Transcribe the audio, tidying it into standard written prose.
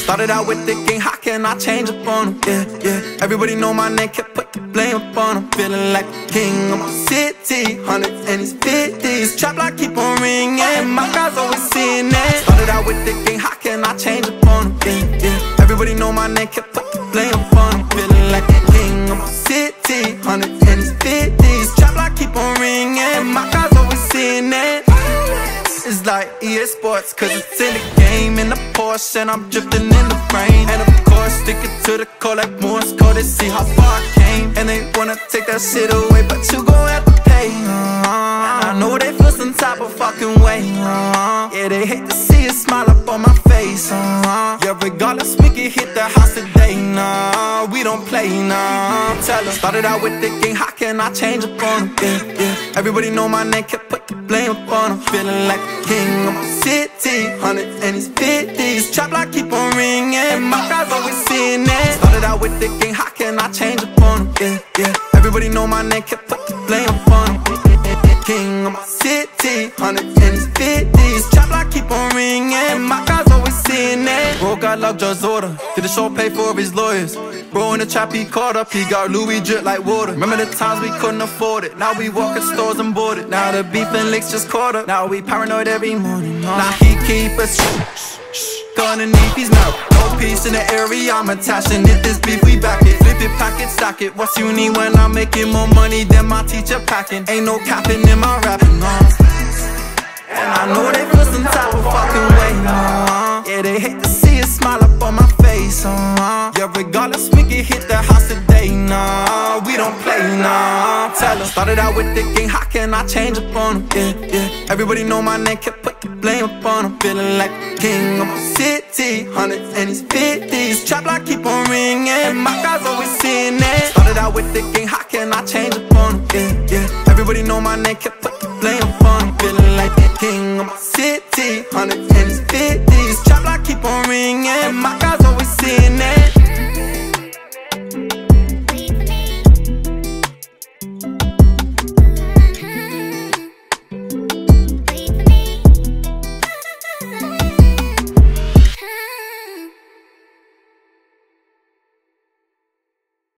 Started out with the gang, how can I change up on them? Yeah. Everybody know my name, kept put the blame up on them. Feeling like a king of my city, hundreds and these 50s. Trap like keep on ringing, my guys always seeing it. Started out with the gang, how can I change up on them? Yeah. Everybody know my name, kept put the blame up on them. Feeling like a king of my city, hundreds and these 50s. Trap like keep on ringing, my guys always seeing it. It's like EA Sports, cause it's in the game. In the Porsche and I'm drifting in the rain. And of course, sticking to the code like Morse code. They see how far I came, and they wanna take that shit away, but you gon' have to pay. I know they feel some type of fucking way. Yeah, they hate to see a smile up on my face. Yeah, regardless, we can hit the house today. Nah, we don't play, nah. Tell them, started out with the gang, how can I change up on them? Yeah. Everybody know my name, kept put the blame up on them. Feeling like a king of my city, hundreds and these 50s. Trap like keep on ringing, my guys always seeing it. Started out with the gang, how can I change up on them? Yeah. Everybody know my name, kept put the blame up on them. King of my city, hundreds and these 50s. Trap like keep on ringing, my guys always seeing it. Bro got love just order, did the show pay for his lawyers. Bro in the trap he caught up, he got Louis drip like water. Remember the times we couldn't afford it, now we walk in stores and board it. Now the beef and licks just caught up, now we paranoid every morning. Now he keep us underneath his mouth. No peace in the area, I'm attached, and if this beef we back it. Flip it, pack it, stack it. What's you need when I'm making more money than my teacher packing? Ain't no capping in my rapping, and I know they feel some type of fucking way. Yeah, they hate to see a smile up on my face. Yeah, regardless, we can hit the house today. Nah, we don't play, nah. Tell them, started out with the gang, how can I change up on them? Yeah. Everybody know my name, kept put the blame up on them. Feeling like a king of my city, hundreds and these 50s. Trap like keep on ringing, my guys always seeing it. Started out with the gang, how can I change up on them? Yeah. Everybody know my name, kept put the blame up on them. Feeling like